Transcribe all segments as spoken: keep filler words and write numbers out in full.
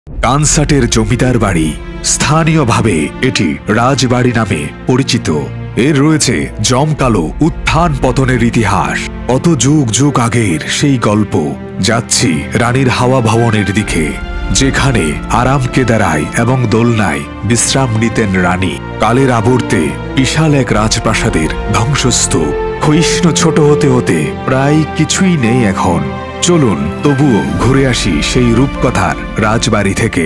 কানসাটের জমিদার বাড়ি, স্থানীয়ভাবে এটি রাজবাড়ি নামে পরিচিত। এর রয়েছে জমকালো উত্থান পতনের ইতিহাস। কত যুগ যুগ আগের সেই গল্প। যাচ্ছি রানীর হাওয়া ভবনের দিকে, যেখানে আরাম কেদারায় এবং দোলনায় বিশ্রাম নিতেন রানী। কালের আবর্তে বিশাল এক রাজপ্রাসাদের ধ্বংসস্তূপ। ক্ষয়িষ্ণু ছোট হতে হতে প্রায় কিছুই নেই এখন। চলুন তবুও ঘুরে আসি সেই রূপকথার রাজবাড়ি থেকে।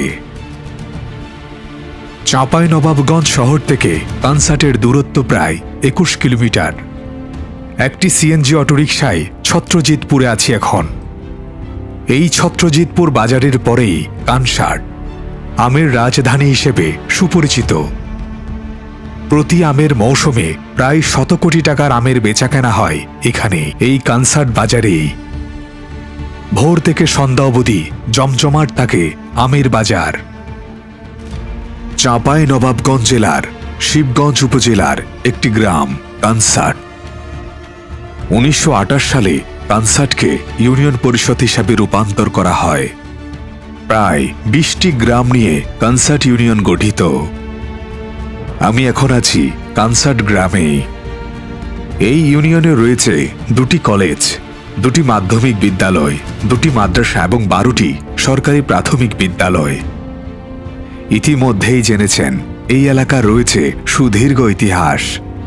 চাঁপাইনবাবগঞ্জ শহর থেকে কানসাটের দূরত্ব প্রায় একুশ কিলোমিটার। একটি সিএনজি অটোরিকশায় ছত্রজিৎপুরে আছি এখন। এই ছত্রজিৎপুর বাজারের পরেই কানসাট, আমের রাজধানী হিসেবে সুপরিচিত। প্রতি আমের মৌসুমে প্রায় শত কোটি টাকার আমের বেচাকেনা হয় এখানে, এই কানসাট বাজারেই। ভোর থেকে সন্ধ্যা অবধি জমজমাট থাকে আমের বাজার। চাঁপাইনবাবগঞ্জ জেলার শিবগঞ্জ উপজেলার একটি গ্রাম কানসাট। উনিশশো আঠাশ সালে কানসাটকে ইউনিয়ন পরিষদ হিসাবে রূপান্তর করা হয়। প্রায় বিশটি গ্রাম নিয়ে কানসাট ইউনিয়ন গঠিত। আমি এখন আছি কানসাট গ্রামে। এই ইউনিয়নে রয়েছে দুটি কলেজ, দুটি মাধ্যমিক বিদ্যালয়, দুটি মাদ্রাসা এবং বারোটি সরকারি প্রাথমিক বিদ্যালয়। ইতিমধ্যেই জেনেছেন এই এলাকার রয়েছে সুদীর্ঘ ইতিহাস।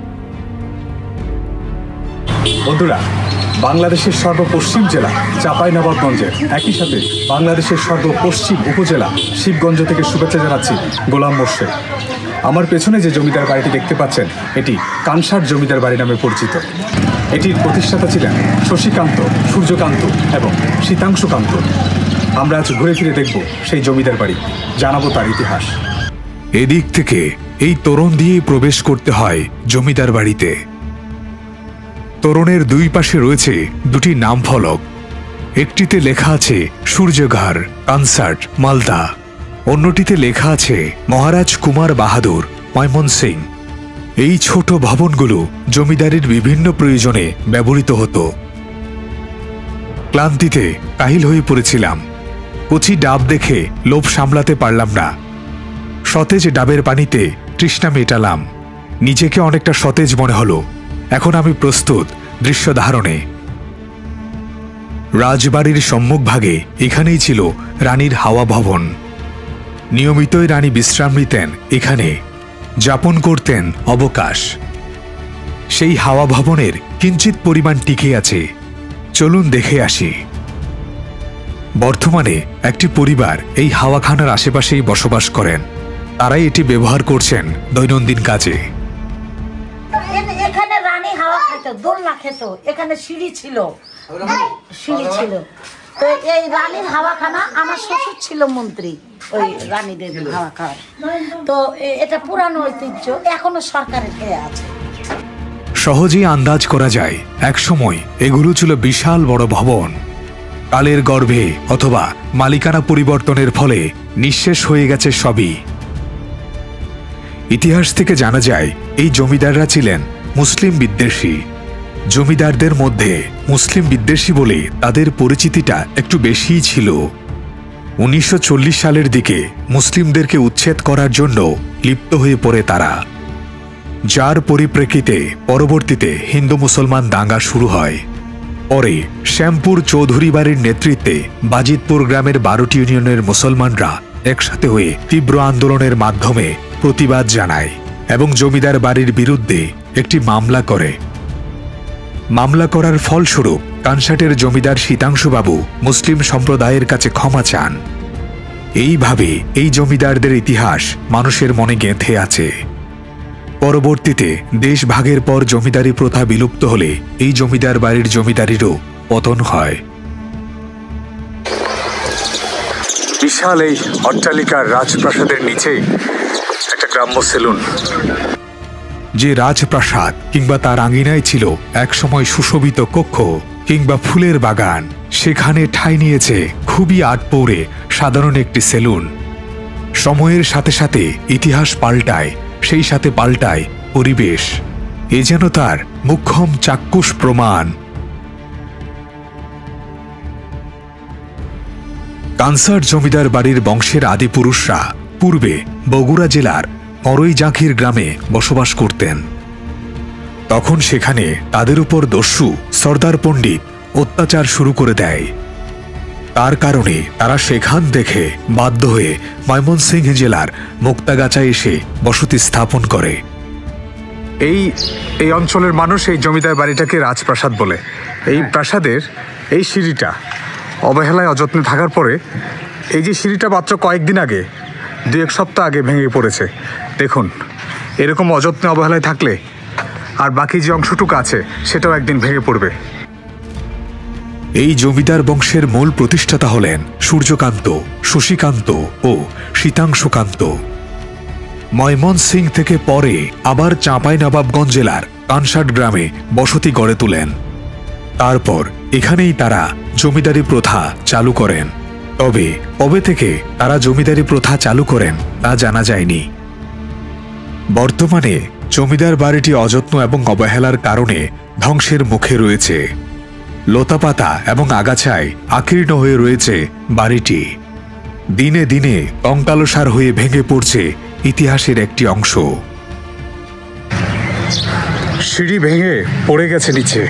বন্ধুরা, বাংলাদেশের সর্বপশ্চিম জেলা চাঁপাইনবাবগঞ্জের, একই সাথে বাংলাদেশের সর্বপশ্চিম উপজেলা শিবগঞ্জ থেকে শুভেচ্ছা জানাচ্ছি গোলাম মোর্শেদ। আমার পেছনে যে জমিদার বাড়িটি দেখতে পাচ্ছেন, এটি কানসাট জমিদার বাড়ি নামে পরিচিত। এটির প্রতিষ্ঠাতা ছিলেন শশীকান্ত, সূর্যকান্ত এবং শীতাংশুকান্ত। আমরা আজ ঘুরে ফিরে দেখব সেই জমিদার বাড়ি, জানাবো তার ইতিহাস। এদিক থেকে এই তোরণ দিয়েই প্রবেশ করতে হয় জমিদার বাড়িতে। তোরণের দুই পাশে রয়েছে দুটি নাম ফলক। একটিতে লেখা আছে সূর্যঘর, কানসাট, মালদা। অন্যটিতে লেখা আছে মহারাজ কুমার বাহাদুর, ময়মনসিং। এই ছোট ভবনগুলো জমিদারির বিভিন্ন প্রয়োজনে ব্যবহৃত হতো। ক্লান্তিতে কাহিল হয়ে পড়েছিলাম। কচি ডাব দেখে লোভ সামলাতে পারলাম না। সতেজ ডাবের পানিতে তৃষ্ণা মেটালাম। নিজেকে অনেকটা সতেজ মনে হলো। এখন আমি প্রস্তুত দৃশ্য ধারণে। রাজবাড়ির সম্মুখভাগে এখানেই ছিল রানীর হাওয়া ভবন। নিয়মিতই রানী বিশ্রাম নিতেন এখানে, যাপন করতেন অবকাশ। সেই হাওয়া ভবনের কিঞ্চিত পরিমাণ টিকে আছে। চলুন দেখে আসি। বর্তমানে একটি পরিবার এই হাওয়াখানার আশেপাশেই বসবাস করেন। তারাই এটি ব্যবহার করছেন দৈনন্দিন কাজে। এখানে রানী হাওয়া খেত, দোলনা খেত, এখানে সিঁড়ি ছিল, সিঁড়ি ছিল। তো এই রানীর হাওয়াখানা, আমার শ্বশুর ছিল মন্ত্রী ওই রানীদের হাওয়া খাওয়ার। তো এটা পুরানো ঐতিহ্য, এখনো সরকারের খেয়ে আছে। সহজেই আন্দাজ করা যায় একসময় এগুলো ছিল বিশাল বড় ভবন। কালের গর্ভে অথবা মালিকানা পরিবর্তনের ফলে নিঃশেষ হয়ে গেছে সবই। ইতিহাস থেকে জানা যায় এই জমিদাররা ছিলেন মুসলিম বিদ্বেষী। জমিদারদের মধ্যে মুসলিম বিদ্বেষী বলে তাদের পরিচিতিটা একটু বেশিই ছিল। উনিশশো চল্লিশ সালের দিকে মুসলিমদেরকে উচ্ছেদ করার জন্য লিপ্ত হয়ে পড়ে তারা, যার পরিপ্রেক্ষিতে পরবর্তীতে হিন্দু মুসলমান দাঙ্গা শুরু হয়। পরে শ্যামপুর চৌধুরী বাড়ির নেতৃত্বে বাজিতপুর গ্রামের বারোটি ইউনিয়নের মুসলমানরা একসাথে হয়ে তীব্র আন্দোলনের মাধ্যমে প্রতিবাদ জানায় এবং জমিদার বাড়ির বিরুদ্ধে একটি মামলা করে। মামলা করার ফলস্বরূপ কানসাটের জমিদার শীতাংশুবাবু মুসলিম সম্প্রদায়ের কাছে ক্ষমা চান। এইভাবে এই জমিদারদের ইতিহাস মানুষের মনে গেঁথে আছে। পরবর্তীতে দেশ ভাগের পর জমিদারি প্রথা বিলুপ্ত হলে এই জমিদার বাড়ির জমিদারিরও পতন হয়। বিশাল এই অট্টালিকার রাজপ্রাসাদের নিচেই একটা গ্রাম্য সেলুন। যে রাজপ্রাসাদ কিংবা তার আঙিনায় ছিল একসময় সুশোভিত কক্ষ কিংবা ফুলের বাগান, সেখানে ঠাঁই নিয়েছে খুবই আটপৌরে সাধারণ একটি সেলুন। সময়ের সাথে সাথে ইতিহাস পাল্টায়, সেই সাথে পাল্টায় পরিবেশ। এ যেন তার মুখ্যম চাক্ষুষ প্রমাণ। কানসার জমিদার বাড়ির বংশের আদিপুরুষরা পূর্বে বগুড়া জেলার করইজাঁখির গ্রামে বসবাস করতেন। তখন সেখানে তাদের উপর দস্যু সর্দার পণ্ডিত অত্যাচার শুরু করে দেয়। তার কারণে তারা সেখান দেখে বাধ্য হয়ে ময়মনসিংহ জেলার মুক্তাগাছায় এসে বসতি স্থাপন করে। এই এই অঞ্চলের মানুষ এই জমিদার বাড়িটাকে রাজপ্রাসাদ বলে। এই প্রাসাদের এই সিঁড়িটা অবহেলায় অযত্নে থাকার পরে এই যে সিঁড়িটা মাত্র কয়েকদিন আগে, দু এক সপ্তাহ আগে ভেঙে পড়েছে। দেখুন, এরকম অযত্নে অবহেলায় থাকলে আর বাকি যে অংশটুকু আছে সেটাও একদিন ভেঙে পড়বে। এই জমিদার বংশের মূল প্রতিষ্ঠাতা হলেন সূর্যকান্ত, শশীকান্ত ও শীতাংশুকান্ত। ময়মনসিংহ থেকে পরে আবার চাঁপাইনবাবগঞ্জ জেলার কানসাট গ্রামে বসতি গড়ে তোলেন। তারপর এখানেই তারা জমিদারি প্রথা চালু করেন। তবে কবে থেকে তারা জমিদারি প্রথা চালু করেন তা জানা যায়নি। বর্তমানে জমিদার বাড়িটি অযত্ন এবং অবহেলার কারণে ধ্বংসের মুখে রয়েছে। লতাপাতা এবং আগাছায় আকীর্ণ হয়ে রয়েছে বাড়িটি। দিনে দিনে কঙ্কালসার হয়ে ভেঙে পড়ছে ইতিহাসের একটি অংশ। সিঁড়ি ভেঙে পড়ে গেছে নিচে।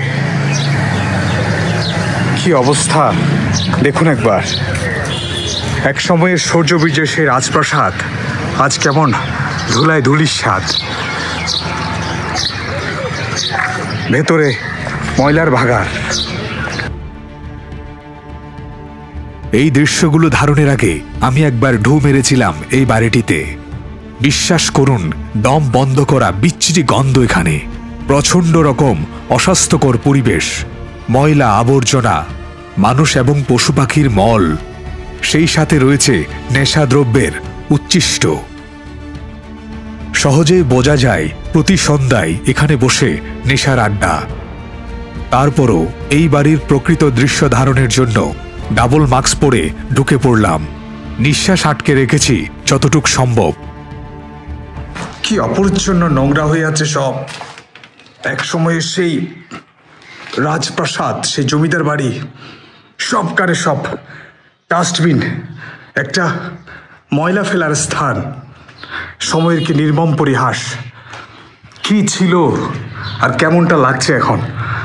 কি অবস্থা দেখুন একবার। এক সময়ের সূর্যবীর্যের সেই রাজপ্রাসাদ আজ কেমন ধুলায় ধুলির স্বাদ। ভেতরে ময়লার ভাগার। এই দৃশ্যগুলো ধারণের আগে আমি একবার ঢু মেরেছিলাম এই বাড়িটিতে। বিশ্বাস করুন, দম বন্ধ করা বিচ্ছিরি গন্ধ এখানে। প্রচণ্ড রকম অস্বাস্থ্যকর পরিবেশ, ময়লা আবর্জনা, মানুষ এবং পশু পাখির মল, সেই সাথে রয়েছে নেশাদ্রব্যের উচ্ছিষ্ট। সহজেই বোঝা যায় প্রতি সন্ধ্যায় এখানে বসে নেশার আড্ডা। তারপরও এই বাড়ির প্রকৃত দৃশ্য ধারণের জন্য ডাবল মাস্ক পরে ঢুকে পড়লাম। নিঃশ্বাস আটকে রেখেছি যতটুক সম্ভব। কি অপরিচ্ছন্ন নোংরা হয়ে আছে সব। এক সময়ের সেই রাজপ্রাসাদ, সেই জমিদার বাড়ি, সব কারে সব ডাস্টবিন, একটা ময়লা ফেলার স্থান। সময়ের কি নির্মম পরিহাস। কি ছিল আর কেমনটা লাগছে এখন।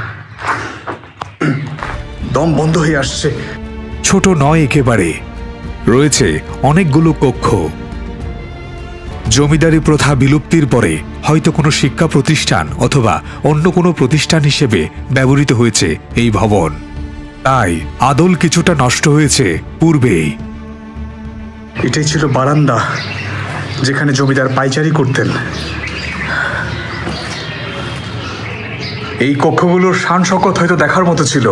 দম বন্ধ হয়ে আসছে। ছোট নয় একেবারে, রয়েছে অনেকগুলো কক্ষ। জমিদারি প্রথা বিলুপ্তির পরে হয়তো কোনো শিক্ষা প্রতিষ্ঠান অথবা অন্য কোনো প্রতিষ্ঠান হিসেবে ব্যবহৃত হয়েছে এই ভবন। তাই আদল কিছুটা নষ্ট হয়েছে পূর্বেই। এটাই ছিল বারান্দা, যেখানে জমিদার পাইচারি করতেন। এই কক্ষগুলোর শান শকত হয়তো দেখার মতো ছিল।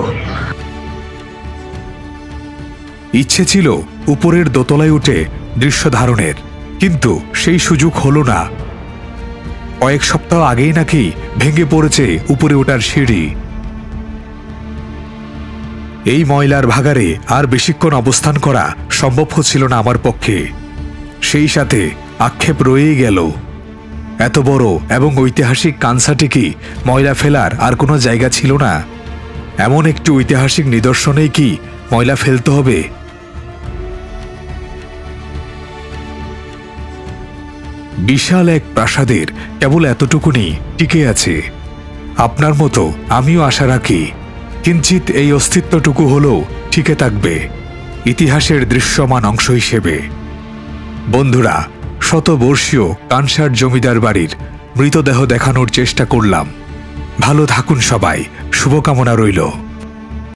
ইচ্ছে ছিল উপরের দোতলায় উঠে দৃশ্য ধারণের, কিন্তু সেই সুযোগ হলো না। কয়েক সপ্তাহ আগেই নাকি ভেঙে পড়েছে উপরে ওঠার সিঁড়ি। এই ময়লার ভাগারে আর বেশিক্ষণ অবস্থান করা সম্ভব হচ্ছিল না আমার পক্ষে। সেই সাথে আক্ষেপ রয়েই গেল। এত বড় এবং ঐতিহাসিক কানসাটে কি ময়লা ফেলার আর কোনো জায়গা ছিল না? এমন একটি ঐতিহাসিক নিদর্শনেই কি ময়লা ফেলতে হবে? বিশাল এক প্রাসাদের কেবল এতটুকুনি টিকে আছে। আপনার মতো আমিও আশা রাখি কিঞ্চিত এই অস্তিত্বটুকু হলেও টিকে থাকবে ইতিহাসের দৃশ্যমান অংশ হিসেবে। বন্ধুরা, শতবর্ষীয় কানসাট জমিদার বাড়ির মৃতদেহ দেখানোর চেষ্টা করলাম। ভালো থাকুন সবাই, শুভকামনা রইল।